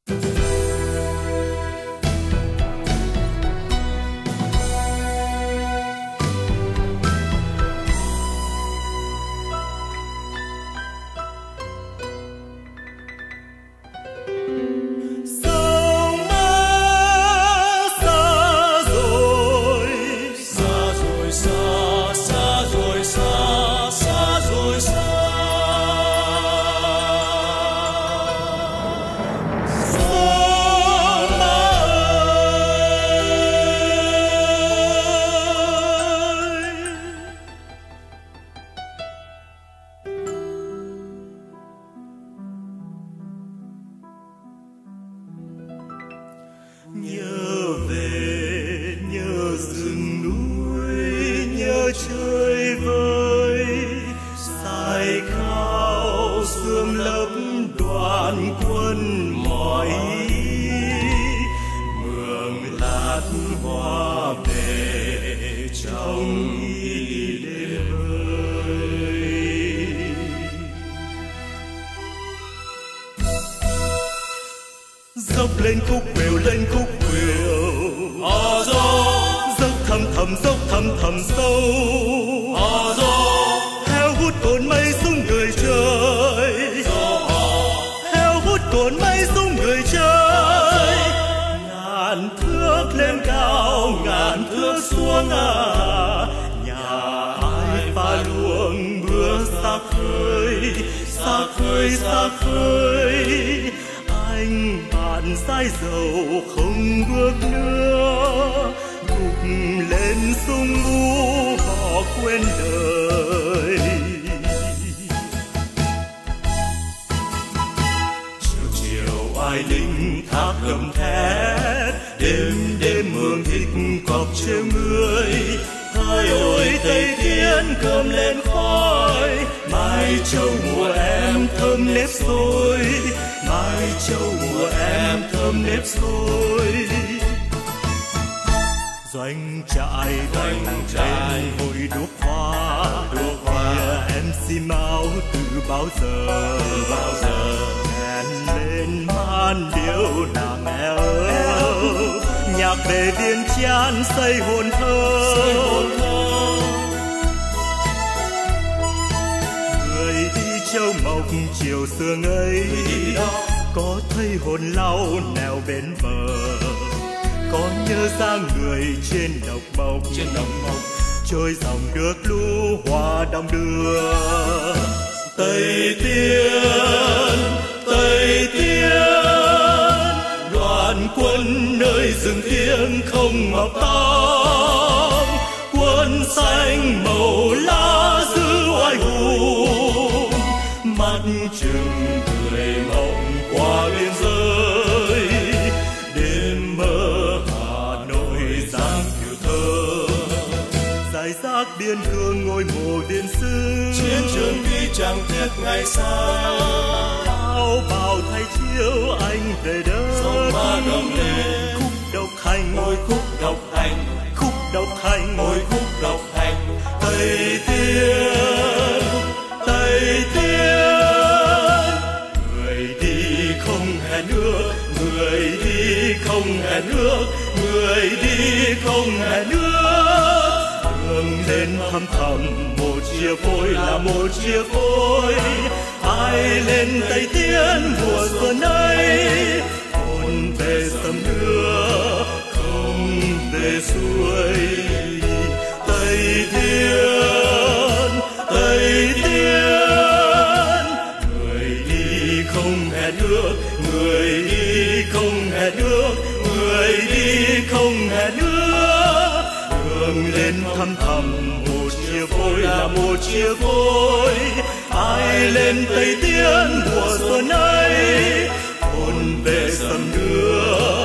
Nhớ về, nhớ rừng núi, nhớ trời vơi, dài cao sương lấp đoàn quân mỏi, mường lát hoa về trong đêm vơi. Dốc lên khúc quều, lên khúc quều, dốc thầm thầm sâu, heo hút cồn mây xuống người trời, heo hút cồn mây xuống người trời. Ngàn thước lên cao, ngàn thước xuống nhà ai pha luồng mưa xa khơi, xa khơi, xa khơi. Anh bạn dãi dầu không bước nữa, gục lên sông Ngũ bỏ quên đời. Chiều chiều ai lính thác gầm thét, đêm đêm mường thịt cọp trêu người. Thời ôi Tây Thiên cơm lên khói, mai châu mùa em thơm nếp xôi, mai châu mùa em thơm nếp xôi. Doanh trại bên hội đuốc hoa, em xi máu từ bao giờ, hẹn lên man điệu nàng eo, nhạc về Viêng Chăn xây hồn thơ. Người đi châu mộc chiều sương ấy, có thấy hồn lau neo bên bờ, có nhớ ra người trên đồng mộc, trôi dòng nước lũ hoa đong đưa. Tây Tiên, Tây Tiên, đoàn quân nơi rừng thiêng không mọc tóc, quân xanh màu lá giữ oai hùng, mắt chừng người mộng qua biên giới. Đêm mơ Hà Nội giang kiều thơ, giải rác biên cương ngôi mộ Điện Sư. Chiến trường đi chẳng tiếc ngày xa, áo bào thay chiếu anh về đất. Sông Ba gầm lên khúc độc hành, ngôi khúc độc hành, khúc độc hành, ngôi khúc độc hành. Tây Tiên, Tây Tiên, người đi không hẹn ước, người đi không hẹn ước, người đi không hẹn ước. Đường lên thăm thầm một chia phôi là một chia phôi, ai lên Tây Tiên mùa xuân ấy. Hồn về sông đưa không về xuôi. Tây Tiên, Tây Tiên, người đi không hẹn ước, người đi không hẹn ước, người đi không hẹn ước. Đường lên thăm thầm một chia phôi là một chia phôi, ai lên Tây Tiên mùa xuân ấy. Hồn về sầm đưa